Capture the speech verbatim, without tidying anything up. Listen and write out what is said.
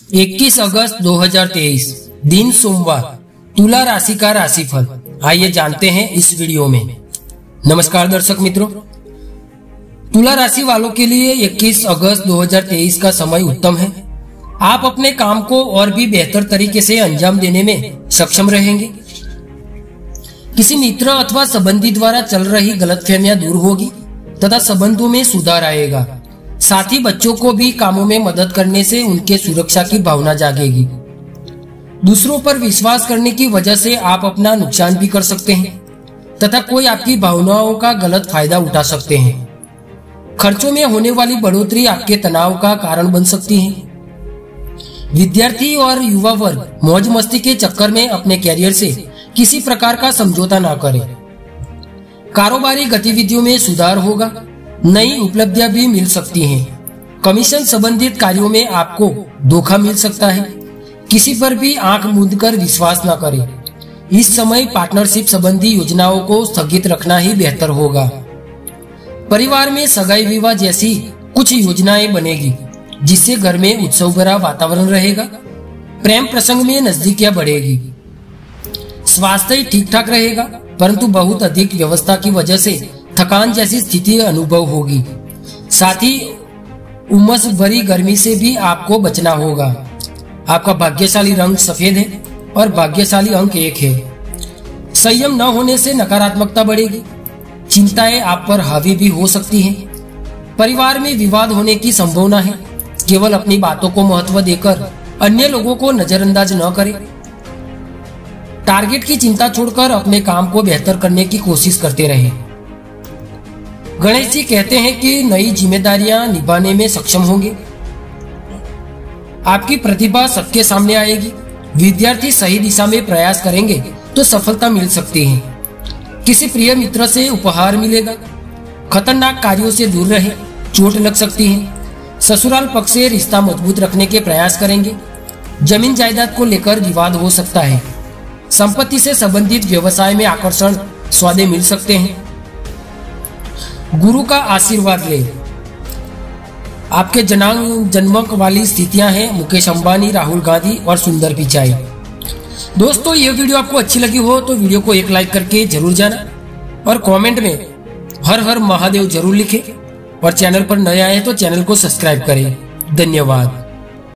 इक्कीस अगस्त दो हज़ार तेईस, दिन सोमवार, तुला राशि का राशिफल। आइए जानते हैं इस वीडियो में। नमस्कार दर्शक मित्रों, तुला राशि वालों के लिए इक्कीस अगस्त दो हज़ार तेईस का समय उत्तम है। आप अपने काम को और भी बेहतर तरीके से अंजाम देने में सक्षम रहेंगे। किसी मित्र अथवा संबंधी द्वारा चल रही गलतफहमियां दूर होगी तथा संबंधों में सुधार आएगा। साथ ही बच्चों को भी कामों में मदद करने से उनके सुरक्षा की भावना जागेगी। दूसरों पर विश्वास करने की वजह से आप अपना नुकसान भी कर सकते हैं तथा कोई आपकी भावनाओं का गलत फायदा उठा सकते हैं। खर्चों में होने वाली बढ़ोतरी आपके तनाव का कारण बन सकती है। विद्यार्थी और युवा वर्ग मौज मस्ती के चक्कर में अपने कैरियर से किसी प्रकार का समझौता ना करें। कारोबारी गतिविधियों में सुधार होगा। नई उपलब्धियां भी मिल सकती हैं। कमीशन संबंधित कार्यों में आपको धोखा मिल सकता है। किसी पर भी आंख मूंदकर विश्वास न करें। इस समय पार्टनरशिप संबंधी योजनाओं को स्थगित रखना ही बेहतर होगा। परिवार में सगाई विवाह जैसी कुछ योजनाएं बनेगी जिससे घर में उत्सव भरा वातावरण रहेगा। प्रेम प्रसंग में नजदीकियां बढ़ेगी। स्वास्थ्य ठीक ठाक रहेगा, परंतु बहुत अधिक व्यवस्था की वजह से थकान जैसी स्थिति अनुभव होगी। साथ ही उमस भरी गर्मी से भी आपको बचना होगा। आपका भाग्यशाली रंग सफेद है और भाग्यशाली अंक एक है। संयम न होने से नकारात्मकता बढ़ेगी। चिंताएं आप पर हावी भी हो सकती हैं। परिवार में विवाद होने की संभावना है। केवल अपनी बातों को महत्व देकर अन्य लोगों को नजरअंदाज न करें। टारगेट की चिंता छोड़कर अपने काम को बेहतर करने की कोशिश करते रहें। गणेश जी कहते हैं कि नई जिम्मेदारियां निभाने में सक्षम होंगे। आपकी प्रतिभा सबके सामने आएगी। विद्यार्थी सही दिशा में प्रयास करेंगे तो सफलता मिल सकती है। किसी प्रिय मित्र से उपहार मिलेगा। खतरनाक कार्यों से दूर रहें, चोट लग सकती है। ससुराल पक्ष से रिश्ता मजबूत रखने के प्रयास करेंगे। जमीन जायदाद को लेकर विवाद हो सकता है। संपत्ति से संबंधित व्यवसाय में आकर्षण सौदे मिल सकते हैं। गुरु का आशीर्वाद ले। आपके जन्म जन्मक वाली स्थितियां हैं मुकेश अंबानी, राहुल गांधी और सुंदर पिचाई। दोस्तों, ये वीडियो आपको अच्छी लगी हो तो वीडियो को एक लाइक करके जरूर जाना और कमेंट में हर हर महादेव जरूर लिखें और चैनल पर नए आए तो चैनल को सब्सक्राइब करें। धन्यवाद।